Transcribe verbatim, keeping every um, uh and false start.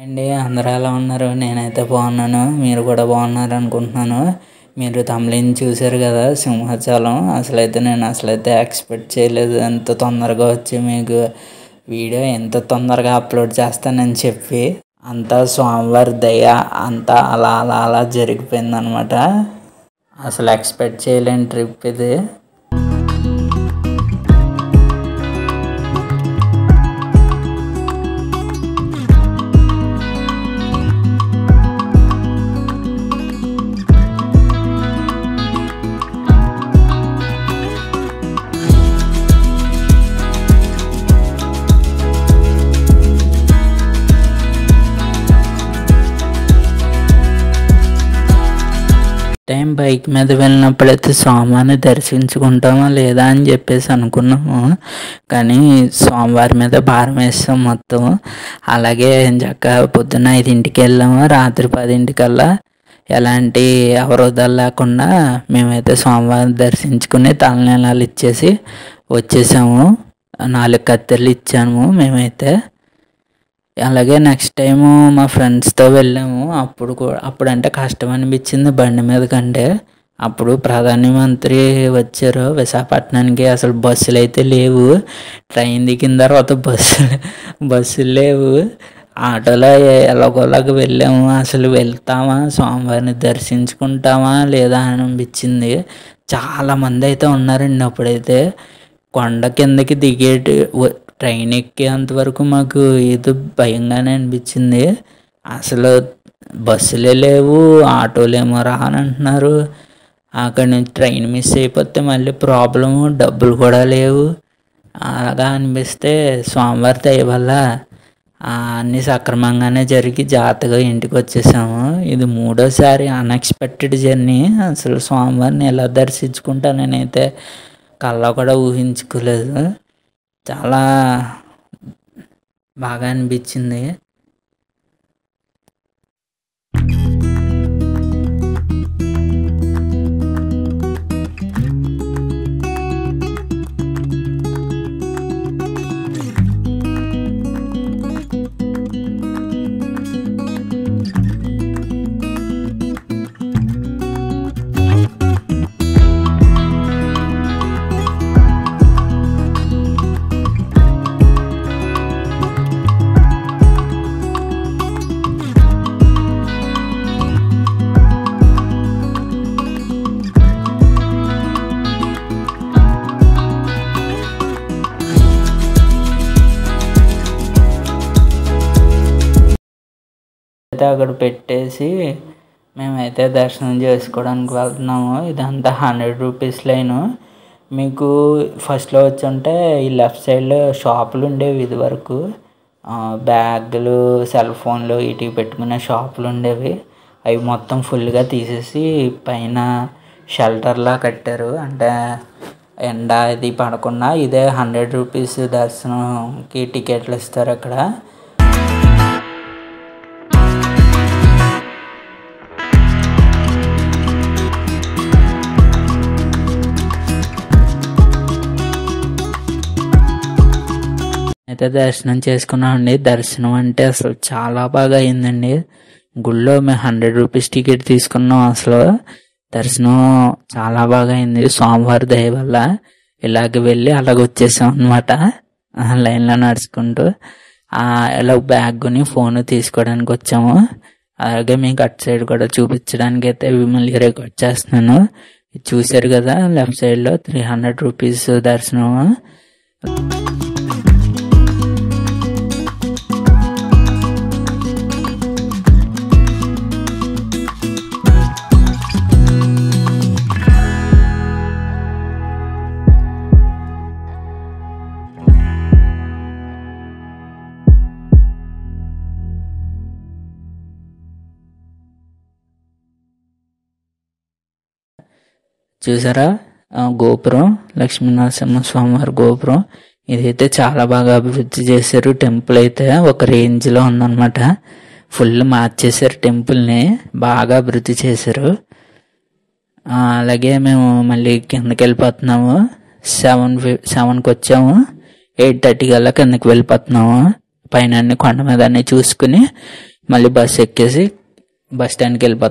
అండి అందరూ ఎలా ఉన్నారు? నేనైతే బాగున్నాను. మీరు కూడా బాగున్నారు అనుకుంటున్నాను. మీరు తమిళని చూశారు కదా, సింహాచలం. అసలైతే నేను అసలైతే ఎక్స్పెక్ట్ చేయలేదు ఎంత తొందరగా వచ్చి మీకు వీడియో ఎంత తొందరగా అప్లోడ్ చేస్తానని చెప్పి. అంతా స్వామివారి దయ, అంతా అలా అలా అలా జరిగిపోయిందనమాట. అసలు ఎక్స్పెక్ట్ చేయలేని ట్రిప్ ఇది. టైం బైక్ మీద వెళ్ళినప్పుడైతే స్వామివారిని దర్శించుకుంటామా లేదా అని చెప్పేసి అనుకున్నాము. కానీ స్వామివారి మీద భారం వేస్తాం మొత్తం. అలాగే చక్కగా పొద్దున్న ఐదింటికి వెళ్ళాము, రాత్రి పదింటికల్లా ఎలాంటి అవరోధాలు లేకుండా మేమైతే స్వామివారిని దర్శించుకుని తలనీలాలు ఇచ్చేసి వచ్చేసాము. నాలుగు కత్తెరలు ఇచ్చాము మేమైతే. అలాగే నెక్స్ట్ టైము మా ఫ్రెండ్స్తో వెళ్ళాము. అప్పుడు కూడా అప్పుడంటే కష్టం అనిపించింది బండి మీద కంటే. అప్పుడు ప్రధానమంత్రి వచ్చారు విశాఖపట్నానికి. అసలు బస్సులు అయితే లేవు. ట్రైన్ దిగిన తర్వాత బస్సులు బస్సులు లేవు. ఆటోలో ఎలాగోలాగా వెళ్ళాము. అసలు వెళ్తామా, స్వామివారిని దర్శించుకుంటామా లేదా అని అనిపించింది. చాలామంది అయితే ఉన్నారండి. అప్పుడైతే కొండ కిందకి దిగేటి ట్రైన్ ఎక్కేంతవరకు మాకు ఏదో భయంగానే అనిపించింది. అసలు బస్సులే లేవు, ఆటోలేమో రాని అంటున్నారు. అక్కడి నుంచి ట్రైన్ మిస్ అయిపోతే మళ్ళీ ప్రాబ్లము, డబ్బులు కూడా లేవు. అలాగా అనిపిస్తే స్వామివారి దయ వల్ల అన్నీ సక్రమంగానే జరిగి జాగ్రత్తగా ఇంటికి వచ్చేసాము. ఇది మూడోసారి అన్ఎక్స్పెక్టెడ్ జర్నీ. అసలు స్వామివారిని ఎలా దర్శించుకుంటానైతే కల్లో కూడా ఊహించుకోలేదు. చాలా బాగా అనిపించింది. అక్కడ పెట్టేసి మేమైతే దర్శనం చేసుకోవడానికి వెళ్తున్నాము. ఇదంతా హండ్రెడ్ రూపీస్ లైను. మీకు ఫస్ట్లో వచ్చుంటే ఈ లెఫ్ట్ సైడ్లో షాపులు ఉండేవి. ఇది వరకు బ్యాగులు, సెల్ ఫోన్లు ఇటుకి పెట్టుకునే షాపులు ఉండేవి. అవి మొత్తం ఫుల్గా తీసేసి పైన షెల్టర్లా కట్టారు. అంటే ఎండ ఇది పడకుండా. ఇదే హండ్రెడ్ రూపీస్ దర్శనంకి టికెట్లు ఇస్తారు అక్కడ. అయితే దర్శనం చేసుకున్నామండి. దర్శనం అంటే అసలు చాలా బాగా అయిందండి. గుళ్ళో మేము హండ్రెడ్ రూపీస్ టికెట్ తీసుకున్నాం. అసలు దర్శనం చాలా బాగా అయింది స్వామివారి దయ వల్ల. ఇలాగ వెళ్ళి అలాగ వచ్చేసాం అనమాట లైన్లో నడుచుకుంటూ. ఇలా బ్యాగ్ని ఫోన్ తీసుకోవడానికి వచ్చాము. అలాగే మీకు అటు సైడ్ కూడా చూపించడానికి అయితే మిమ్మల్ని రికార్డ్ చేస్తున్నాను. చూశారు కదా లెఫ్ట్ సైడ్లో త్రీ హండ్రెడ్ రూపీస్ దర్శనం. చూసారా గోపురం, లక్ష్మీనరసింహ స్వామివారి గోపురం. ఇదైతే చాలా బాగా అభివృద్ధి చేశారు. టెంపుల్ అయితే ఒక రేంజ్లో ఉందన్నమాట. ఫుల్ మార్చేశారు టెంపుల్ని, బాగా అభివృద్ధి చేశారు. అలాగే మేము మళ్ళీ కిందకి వెళ్ళిపోతున్నాము. సెవెన్ సెవెన్కి వచ్చాము. ఎయిట్ థర్టీ కల్లా కిందకి వెళ్ళిపోతున్నాము. పైన అన్ని కొండ మీద అన్ని చూసుకుని మళ్ళీ బస్సు ఎక్కేసి బస్ స్టాండ్కి వెళ్ళిపోతాం.